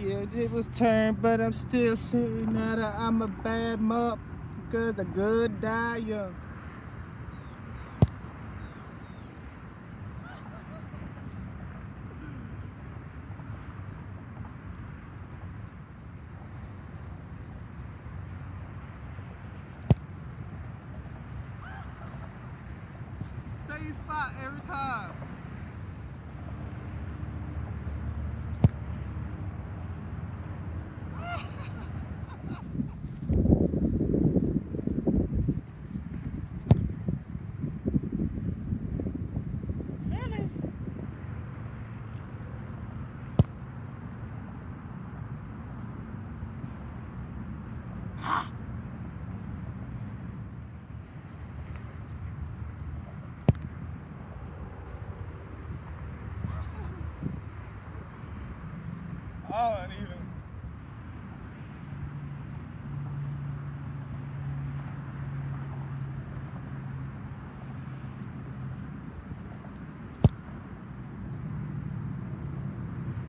Yeah, it was turned, but I'm still saying that I'm a bad mup, cause the good die young. Same spot every time.